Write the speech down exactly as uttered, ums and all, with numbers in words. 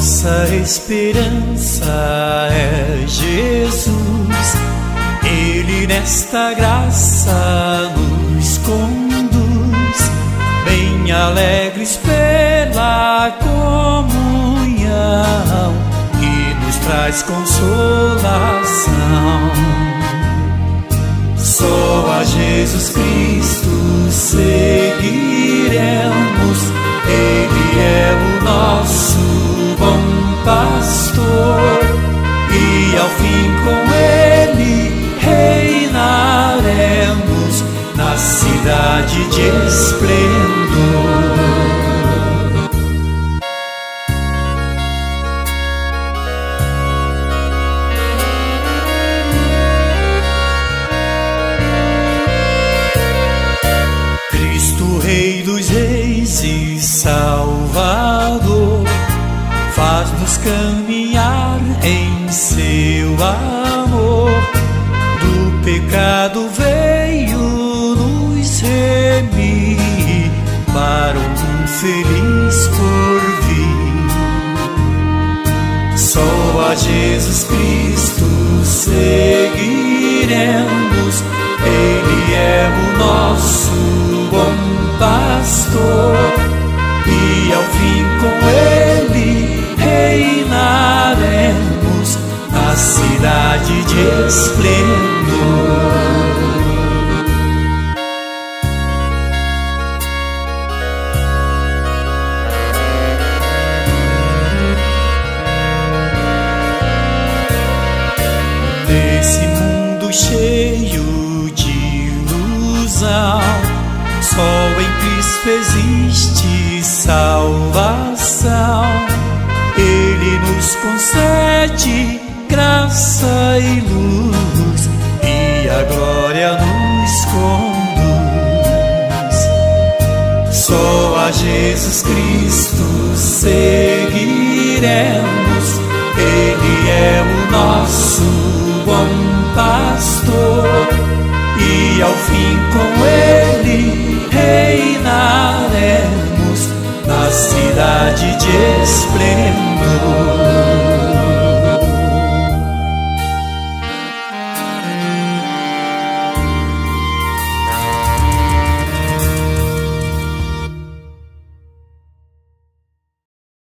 Nossa esperança é Jesus, Ele nesta graça nos conduz, bem alegres pela comunhão, e nos traz consolação. Só a Jesus Cristo seguiremos, Ele é o nosso bom pastor, e ao fim com Ele reinaremos na cidade de esplendor. Cristo, Rei dos Reis e Salvador, faz-nos caminhar em seu amor. Do pecado veio nos remir, para um feliz porvir. Só a Jesus Cristo seguiremos, Ele é o nosso bom pastor, e ao fim com Ele reinaremos na cidade de esplendor. Nesse mundo cheio de ilusão, só em Cristo existe salvação. Ele nos concede graça e luz, e a glória nos conduz. Só a Jesus Cristo seguiremos, Ele é o nosso bom pastor, e ao fim com Ele reinaremos na cidade de esplendor.